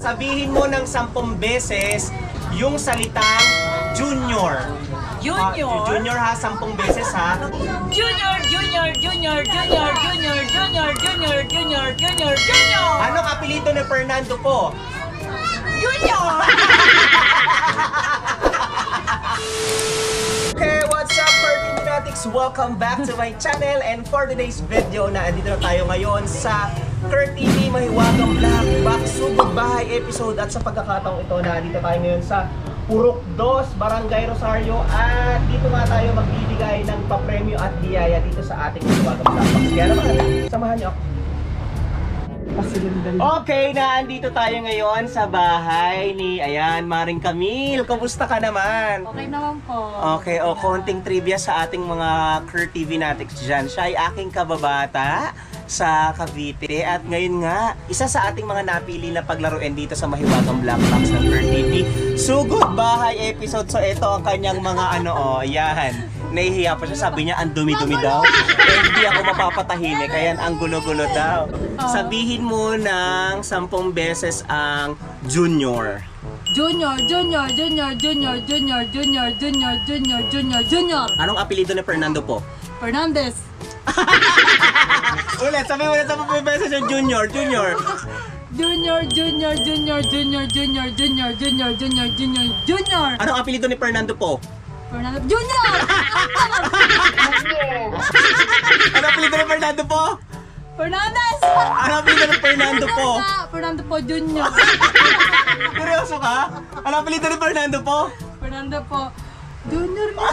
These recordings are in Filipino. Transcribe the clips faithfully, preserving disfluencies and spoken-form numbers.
Sabihin mo ng sampung beses yung salitang junior. Junior? Uh, junior ha, sampung beses ha. Junior, junior, junior, junior, junior, junior, junior, junior, junior, junior. Anong apelyido ni Fernando po? Junior! Okay, what's up Curtin Fanatics? Welcome back to my channel, and for today's video na andito na tayo ngayon sa Kurt T V Mahiwagang Black Box Sugod Bahay episode. At sa pagkakataong ito na andito tayo ngayon sa Purok dos, Barangay Rosario, at dito nga tayo magbibigay ng papremyo at biyaya dito sa ating Mahiwagang Black Box. Kaya naman, samahan niyo ako. Okay, na andito tayo ngayon sa bahay ni, ayan, Maring Camille. Kumusta ka naman? Okay naman po. Okay, o konting trivia sa ating mga Kurt T V Fanatics dyan. Siya ay aking kababata sa Cavite, at ngayon nga, isa sa ating mga napili na paglaruin dito sa Mahiwagang Black Box ng Kurt T V Sugod Bahay episode. So ito ang kanyang mga ano, oh, yan. Nahihiya pa siya, sabi niya ang dumi-dumi daw. Eh, hindi ako mapapatahimik, kaya ang gulo-gulo daw. Sabihin mo ng sampung beses ang junior. Junior, junior, junior, junior, junior, junior, junior, junior, junior, junior. Anong apelyido ni Fernando po? Fernandez. Ulit, sabi mo na sampung beses yung junior, junior. Junior, junior, junior, junior, junior, junior, junior, junior, junior, junior. Anong apelyido ni Fernando po? Fernando Junior! Anong apelyido ni Fernando po? Fernandez! Anong apelyido ni Fernando po? Fernando po Junior. Seryoso ka? Anong apelyido ni Fernando po? Fernando po Junior nga.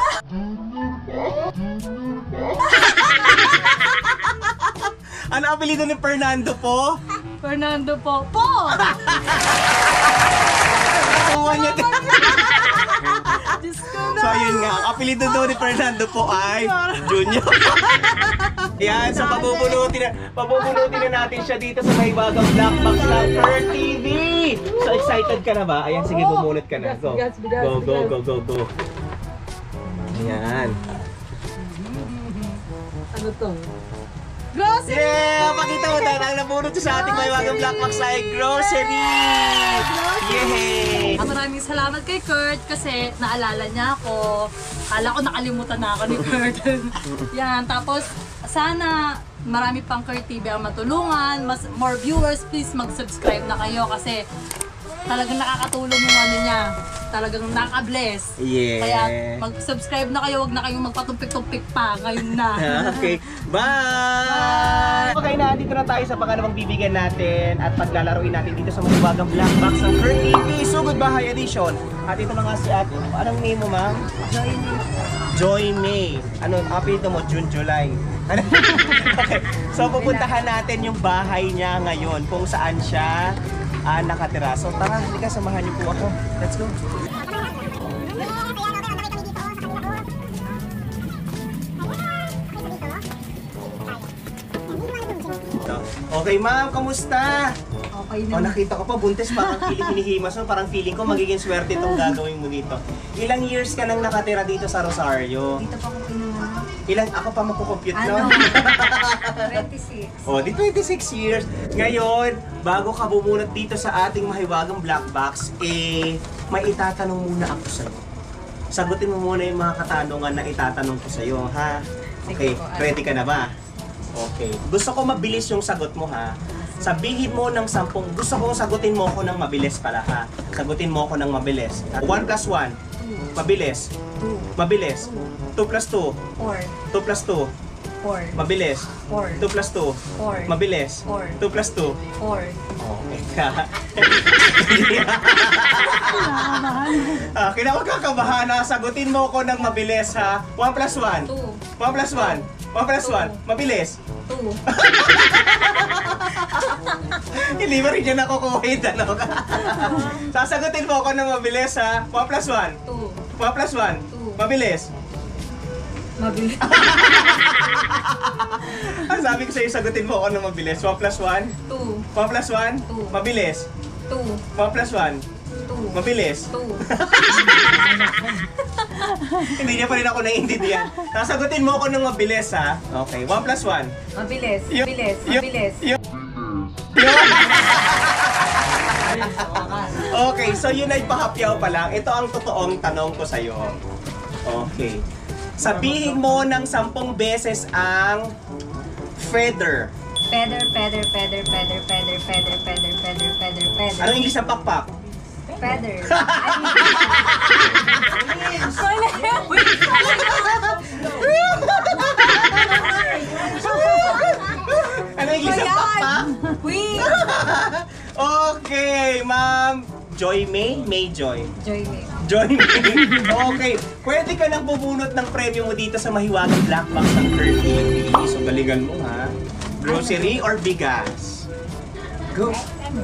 Anong apelyido ni Fernando po? Fernando po po! Kuha niya. Diyos ko na! So ayun nga, ang apelyido daw ni Fernando po ay Junior. Yan, so pabubunutin na, pabubunutin na natin siya dito sa Mahiwagang Black Box ng Kurt T V. So excited ka na ba? Ayan, sige, bumunot ka na. Go, go, go, go, go, go. Ayan. Ano to? Grocery! Yeah! Pakita mo tayo ang nabunot sa ating Mahiwagang Black Box ay grocery! Yay! Maraming salamat kay Kurt kasi naalala niya ako. Kala ko nakalimutan na ako ni Kurt. Yan, tapos sana marami pang Kurt T V ang matulungan. Mas, more viewers, please mag-subscribe na kayo kasi talagang nakakatulong yung ano niya. Talagang nakaka-bless. Yeah. Kaya mag-subscribe na kayo, wag na kayong magpatumpik-tumpik pa. Ngayon na. Okay, bye! Okay na, dito na tayo sa pangalawang bibigyan natin at paglalaroin natin dito sa Mahiwagang Black Box ng Kurt T V Sugod Bahay Edition. At ito na nga si ate. Anong name mo, ma'am? Joy May. Joy May. Ano, apelyido mo? June, July. Okay, so pupuntahan natin yung bahay niya ngayon kung saan siya ah, nakatira. So tara, halika, samahan niyo po ako. Let's go. Okay, ma'am, kamusta? Okay Oh, na. nakita ko pa, buntis, parang feeling hinihimas mo, parang feeling ko magiging swerte itong gagawin mo dito. Ilang years ka nang nakatira dito sa Rosario? Dito pa ko pinungan. Ilang, ako pa magkukompute, Ano? no? twenty-six. Oh, di twenty-six years. Ngayon, bago ka bumunot dito sa ating Mahiwagang Black Box, eh, may itatanong muna ako sa'yo. Sagutin mo muna yung mga katanungan na itatanong ko sa'yo, ha? Okay, ready ka na ba? Okay. Gusto ko mabilis yung sagot mo, ha? Sabihin mo ng sampung, gusto kong sagutin mo ako ng mabilis pala, ha? Sagutin mo ako ng mabilis. one plus one, mabilis. two. Mabilis. two plus two, four. two plus two, four. mabilis. four. two plus two, four. mabilis. four. two plus two. four. Okay ka. Ah, kinawag kakabahan na sagutin mo ko ng mabilis, ha? one plus one. two. one plus one. one plus one. Mabilis. two. Hindi ba rin dyan nakukuhid, ano ka? Sasagutin mo ko ng mabilis, ha? one plus one. two. one plus one. two. Mabilis. Mabilis. Ang sabi ko sa'yo, sagutin mo ako ng mabilis. one plus one. two. one plus one. two. Mabilis. two. one plus one. two. Mabilis. two. Hindi niya pa rin ako naiintindihan. Sasagutin mo ako ng mabilis, ha? Okay, one plus one. Mabilis. Yung- Mabilis. yung- Mabilis. yung- Okay, so yun ay pahapyaw pa lang. Ito ang totoong tanong ko sa'yo. Okay. Sabihin mo ng sampung beses ang feather. Feather, feather, feather, feather, feather, feather, feather, feather, feather, feather. Anong English ng pakpak? Feather. Anong English ng pakpak? Wait! Okay, ma'am. Joy May? May Joy. Joy me. Joy May. Okay. Pwede ka nang bubunot ng premyo mo dito sa mahiwagang black box ng Kirby. So, galingan mo ha. Grocery or bigas? Go.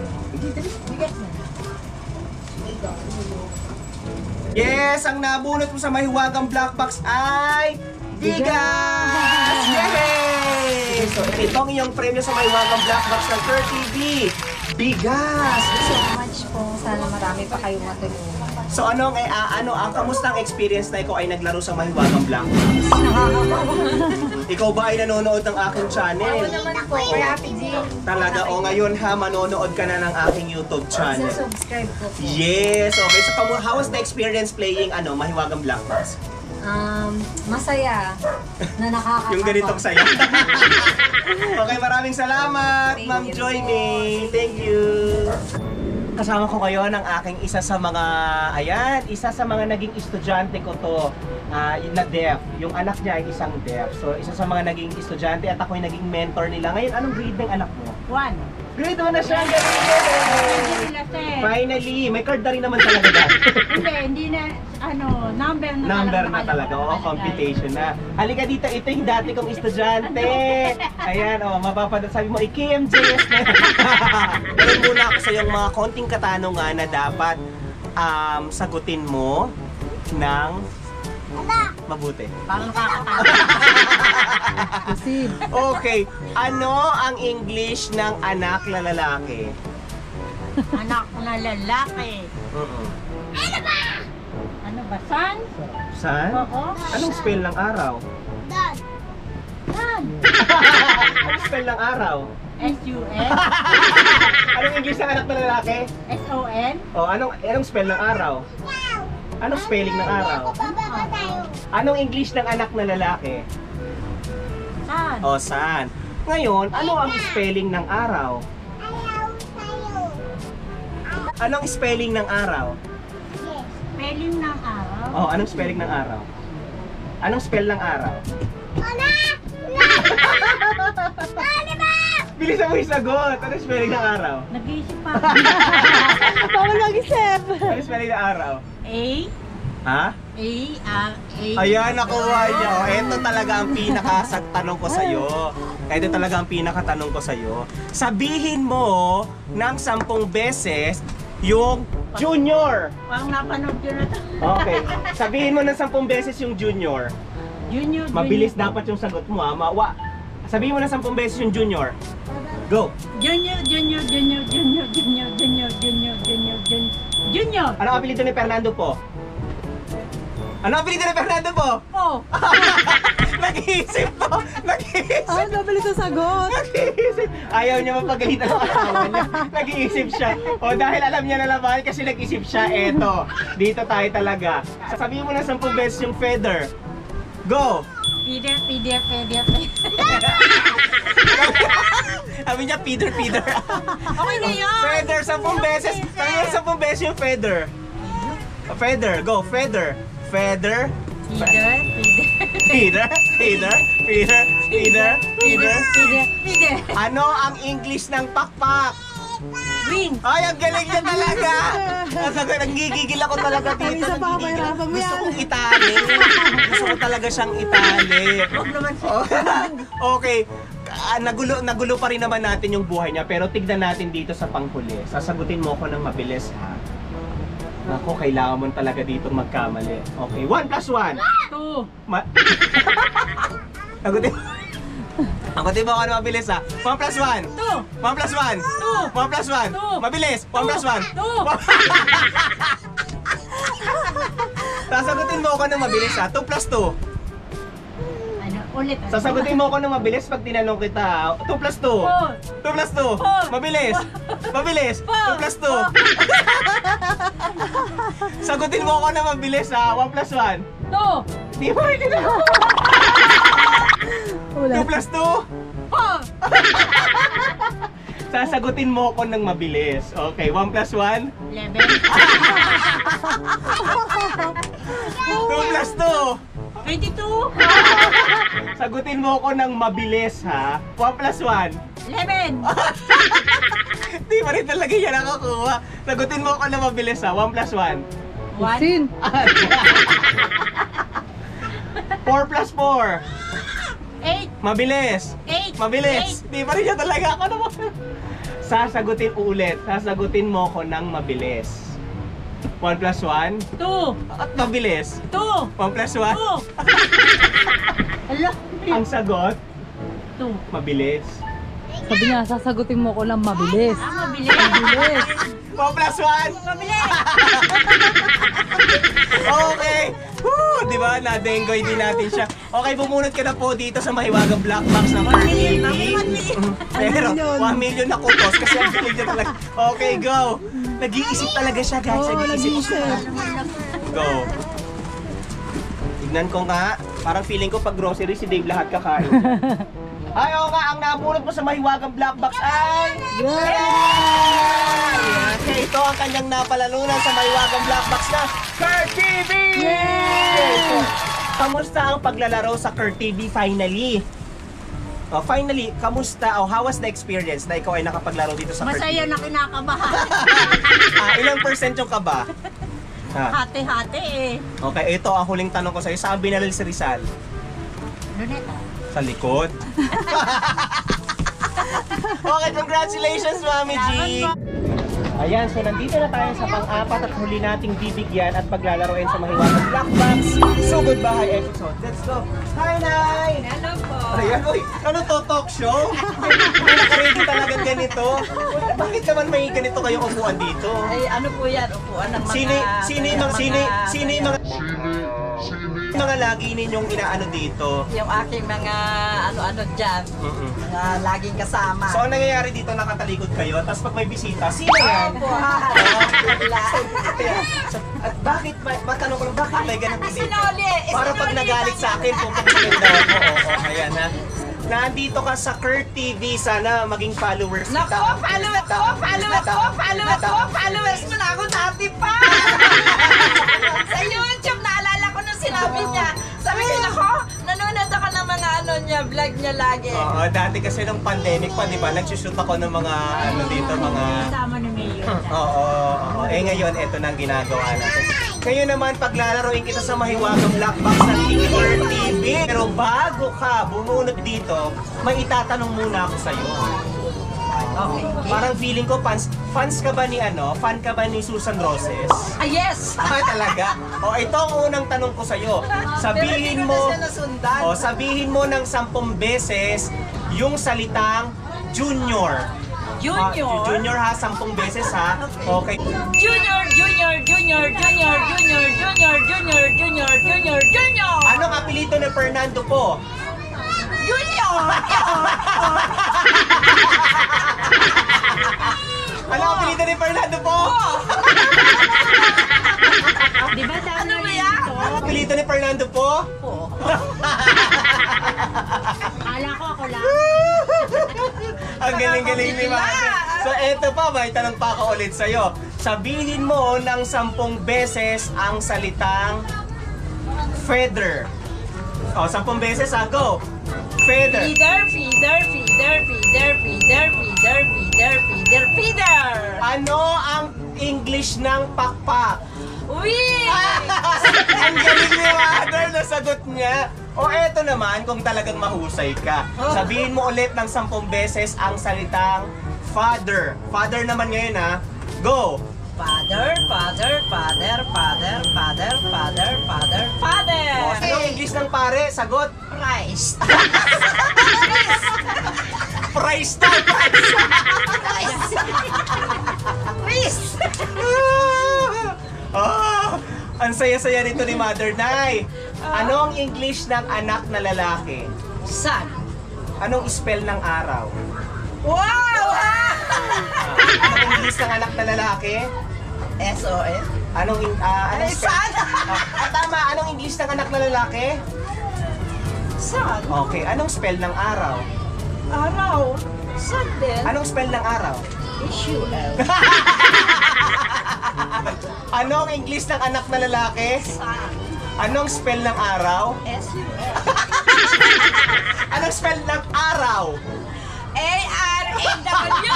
Yes, ang nabunot mo sa mahiwagang black box ay bigas! Yay! So, ito ang iyong premyo sa mahiwagang black box ng Kurt T V. Bigas! So much po. Sana marami pa kayong matulungan. So, ano, eh, ah, ano, ang kamusta ang experience na ikaw ay naglaro sa mahiwagang black box? Ikaw ba ay nanonood ng aking channel? Ako naman po. Kaya Ate Jean. Talaga, o ngayon ha, manonood ka na ng aking YouTube channel. Subscribe ko po. Yes, okay. So, kamu- how was the experience playing ano, mahiwagang black box? Um, masaya na nakakatawa. Yung ganitong saya. Okay, maraming salamat, Thank Ma'am you. Joy May. Thank you. Kasama ko kayo ng aking isa sa mga, ayan, isa sa mga naging estudyante ko to, ah, na deaf. Yung anak niya ay isang deaf. So, isa sa mga naging estudyante at ako ay naging mentor nila. Ngayon, anong grade ng anak mo? One. Grade one na siya, ang galing niya. Sila sir. Finally, may card na rin naman talaga dahil. Hindi, hindi na, ano, number na Number na nakalagay. talaga, oh, computation na. Halika dito, ito yung dati kong estudyante. Ayan, oh, mapapanood. Sabi mo, i-K M J S na. Meron muna ako sa yung mga konting katanungan na dapat um, sagutin mo ng mabuti. Parang kakatawa. Okay, ano ang English ng anak na lalaki? Anak na lalaki. Mm-mm. Ano ba, son? San? Oo. Anong spell ng araw? Son. Anong spell ng araw? S U N. Anong English ng anak na lalaki? S O N. O, anong, anong spell ng araw? Anong spelling ng araw? Anong English ng anak na lalaki? Son. O, saan? Ngayon, ano ang spelling ng araw? Anong spelling ng araw? Spelling ng araw. O, anong spelling ng araw? Anong spell ng araw? Bilisan mo yung sagot! Anong spelling ng araw? Nag-iisip pa. Bawal mag-isip. Anong spelling ng araw? A. Ha? A. R. A. Ayan, nakuha niya. O, ito talaga ang pinakatanong ko sa'yo. Ito talaga ang pinakatanong ko sa'yo. Sabihin mo ng sampung beses yung junior. Parang napanood yun na to. Okay. Sabihin mo ng sampung beses yung junior. Junior. Mabilis junior. dapat yung sagot mo, ha? Mawa. Sabihin mo ng sampung beses yung junior. Go! Junior, junior, junior, junior, junior, junior, junior, junior, junior. Junior. Ano ang apelido ni Fernando po? Ano ang apelido ni Fernando po? Oh. Nag-iisip po! Nag-iisip! Ah, nabalik sa sagot. Nag-iisip. Ayaw niya mapagalitan ng asawa niya. Nag-iisip siya. O dahil alam niya na naman kasi nag-isip siya, eto. Dito tayo talaga. Sasabihin mo na sampung beses yung feather. Go! Feeder, feeder, feeder, feeder. Sabi niya, feather, feather. Okay na yun. Feather, sampung beses. Sabi mo sampung beses yung feather. Feather, go, feather. Feather. Feeder, feeder. Feeder, feeder, feeder, feeder, feeder. Feeder, feeder. Ano ang English ng pakpak? Wing. Ay, ang galing niya talaga! Nasagot, nanggigigil ako talaga dito. Isa pa, nanggigigil. mahirapan mo Gusto yan. kong itali. Gusto ko talaga siyang itali. Huwag naman siya. Oh, okay. Ah, nagulo, nagulo pa rin naman natin yung buhay niya, pero tignan natin dito sa panghuli. Sasagutin mo ako ng mabilis, ha? Ako, kailangan mo talaga dito magkamali. Okay, one plus one. Two. Ma- Sagutin mo. Sagutin mo ako ng mabilis, ha? One plus one. Two. One plus one. Two. One plus one. Two. Mabilis. One Two. plus one. Two. Sasagutin mo ako ng mabilis, ha? Two plus two. Ano? Ulit. Sasagutin mo ako ng mabilis pag tinanong kita. two plus two. Four. two plus two. Four. Mabilis. Mabilis. Four. two plus two. Sagutin mo ako ng mabilis ha. one plus one. Two. Di ba rin na? two plus two. Four. Sasagutin mo ako ng mabilis. Okay, one plus one. Eleven. two plus two. Twenty-two. Sagutin mo ako ng mabilis ha. one plus one. Eleven. Di pa rin talaga yan nakakuha. Sagutin mo ako ng mabilis ha. one plus one. One. four plus four. Eight. Mabilis. Eight. Mabilis. Di pa rin yan talaga ako naman. Sasagutin ulit. Sasagutin mo ako ng mabilis. one plus one. Two. At mabilis. Two. one plus one. Two. Ala. Ang sagot, Two. mabilis. Sabi niya, sasagutin mo ko lang mabilis. Ah, mabilis. Mabilis. one plus one. Mabilis. Okay. Woo! Di ba? Na-dengoy din natin siya. Okay, bumunot ka na po dito sa Mahiwagang Black Box ng Fur T V. Pero, one million na kutos kasi ang galing niya talaga. Okay, go. Nag-iisip talaga siya, guys. Nag-iisip siya. Go. Tignan ko nga. Parang feeling ko pag grocery si Dave lahat kakain. Ay, oo nga. Ang nabunot mo sa Mahiwagang Black Box ay... Yay! Okay, ito ang kanyang napalalunan sa Mahiwagang Black Box na Kurt T V! Yay! So, kamusta ang paglalaro sa Kurt T V finally? Oh, finally, kamusta? Oh, how was the experience na ikaw ay nakapaglaro dito sa Kurt T V? Masaya na kinakabahan. Ah, ilang percent yung kaba? Ha? Hati-hati eh. Okay, ito ang huling tanong ko sa'yo. Saan binalil si Rizal? Luneta. Sa likod? Okay, congratulations, Mami G! Ayan, so nandito na tayo sa pang-apat at huli nating bibigyan at paglalaroin sa Mahiwagang Black Box Sugod Bahay episode. Let's go! Hi, Nay! Hello po. Ayan, uy, ano to, talk show? May nakaready talagang ganito. Bakit naman may ganito kayong upuan dito? Ay, ano po yan? Upuan ng mga... Sino, sino yung mga, sino, sino yung mga, mga lagi ninyong inaano dito? Yung aking mga ano-ano dyan, Mm-mm. na laging kasama. So, ang nangyayari dito, nakatalikod kayo, tapos pag may bisita, sino yan? Opo, ha? So, at bakit, may, matanong ko lang, bakit may ganun Kasi dito? sinuli! Para pag nagalit sa akin, pupunin daw ako. Oo, oo, ayan ha. Nandito ka sa Kurt T V, sana maging followers kita. Nako, followers ko! Followers ko! Followers ko! Followers mo na ako dati pa! Sa YouTube, naalala ko nung sinabi niya. Sabi ko, nako, nanonood ako ng mga ano niya, vlog niya lagi. Oo, dati kasi nung pandemic pa, di ba? Nagsushoot ako ng mga, ano dito, mga... Kasama ni Mayor. Oo, oo. Eh ngayon, eto na ang ginagawa natin. Ngayon naman, paglalaroin kita sa Mahiwagang Black Box ng Kurt T V. Pero bago ka bumunot dito, may itatanong muna ako sa'yo. Okay. Parang feeling ko, fans, fans ka ba ni ano? Fan ka ba ni Susan Roses? Ah, yes! Ah, talaga? O, ito ang unang tanong ko sa'yo. Sabihin Pero hindi mo, ko na siya nasundan. o, sabihin mo ng sampung beses yung salitang junior. Junior? Ah, junior ha, sampung beses ha. Okay. Junior, junior, junior, junior, junior, junior, junior, junior, junior, junior! Anong apelyido ni Fernando po? Junior! Anong apelyido ni Fernando po? Di ba tama Ano ba rin yan? ito? Anong apelyido ni Fernando po? Po. Kala ko ako lang. Ang galing-galing ni Mother. So eto pa, may tanong pa ako ulit sa'yo. Sabihin mo ng sampung beses ang salitang feather. O, sampung beses ha, go! Feather. Feeder, feeder, feeder, feeder, feeder, feeder, feeder, feeder, feeder! Ano ang English ng pakpak? Uy! Ang galing ni Mother, nasagot niya. O eto naman, kung talagang mahusay ka. Sabihin mo ulit ng sampung beses ang salitang father. Father naman ngayon ha. Go! Father, father, father, father, father, father, father, father! O, ano ang English ng pare? Sagot? Christ! Price na! Price! Christ! Christ! Ah, ang saya-saya nito ni Mother Nay. Ano ang English ng anak na lalaki? Sun. Anong spell ng araw? Wow! Ah, anong English ng anak na lalaki? S O S. Anong in- ah, anong Ay, spell? sun! Ah, tama, anong English ng anak na lalaki? Sun. Okay, anong spell ng araw? Araw. Sun din. Anong spell ng araw? S U L. Anong English ng anak na lalaki? Sun. Anong spell ng araw? S U L. Anong spell ng araw? A R A W.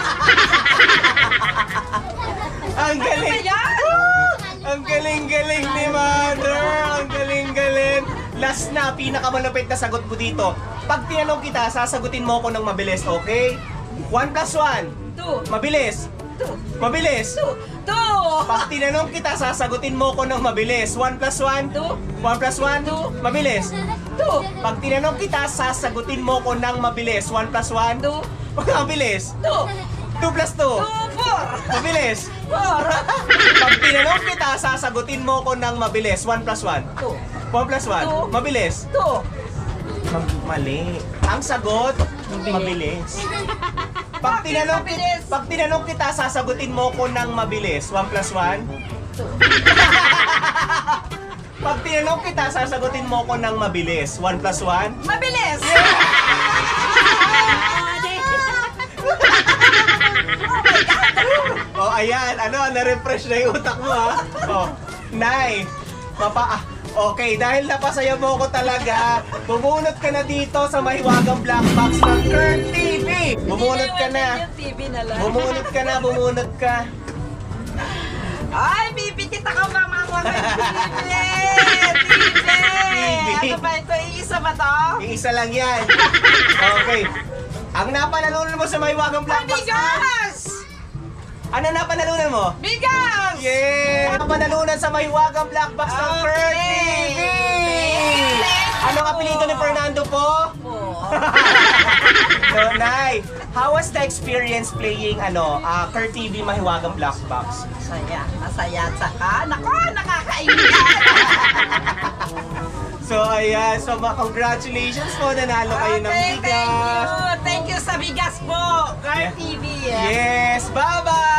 Ang Ano ba galing! yan? Ang galing-galing ni Mother! Ang galing-galing! Last na, pinakamalupit na sagot mo dito. Pag tinanong kita, sasagutin mo ako ng mabilis, okay? One plus one. Two. Mabilis. Two. Mabilis. Two. Two. Pag tinanong kita, sasagutin mo ko ng mabilis. One plus one. Two. One plus one. Two. Mabilis. Two. Pag tinanong kita, sasagutin mo ko ng mabilis. One plus one. Two. Mabilis. Two. Two plus two. Two. Four. Mabilis. Four. Pag tinanong kita, sasagutin mo ko ng mabilis. One plus one. Two. One plus one. Two. Mabilis. Two. Mali. Ang sagot, mabilis. Pag Bakit tinanong, mabilis? pag tinanong kita, sasagutin mo ko ng mabilis. One plus one. Pag tinanong kita, sasagutin mo ko ng mabilis. One plus one. Mabilis. Oh, ayan. Ano, na-refresh na yung utak mo, ha? Oh, Nay. Mapa... Ah, okay, dahil napasaya mo ko talaga, bumunot ka na dito sa mahiwagang black box ng Kurt T V. Bumunot ka na. Yung T V na lang. Bumunot ka na, bumunot ka. Ay, bibitit ako mama mo ng T V! T V! Ano ba ito? Iisa ba to? Iisa lang yan. Okay. Ang napanalunan mo sa mahiwagang black box. Bigas! Ano napanalunan mo? Bigas! Yeah! Ang napanalunan sa mahiwagang black box ng Kurt T V. Anong apelido ni Fernando po? No, Nay. How was the experience playing ano, uh, Kurt T V mahiwagang black box? Masaya. Masaya at saka. Nako, nakakaingat! So ayan, so ma- congratulations po, nanalo kayo ng Okay, thank bigas. you! Thank you sa bigas po! Car Yeah. T V! Yes, bye-bye!